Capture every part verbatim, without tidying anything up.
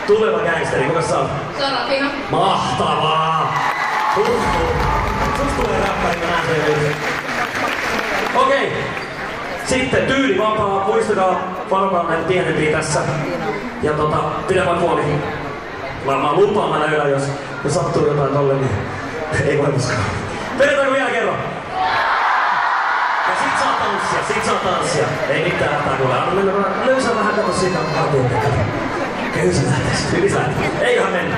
Tuleva gangsteri, kuka sä oot? Sarafina. Mahtavaa! Huhhuh. Sus tulee räppäri, mä näen sen yhdessä. Okei. Sitten tyylivapaa. Muistakaa, varokaa näitä pienempiä tässä. Ja tota, pidä vaan huoli. Mä lupaan, mä löydän, jos, jos sattuu jotain tolle, niin ei voi koskaan. Vedetäänkö vielä kerran? Ja sit saa tanssia, sit saa tanssia. Ei mitään hätää kuule. Anna mennä vähän, löysää vähän, kato siitä hartiin. Kyllä se lähtes, hyvin lähtes. Eiköhän mennä.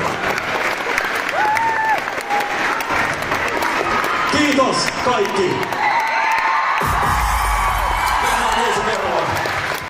Kiitos kaikki!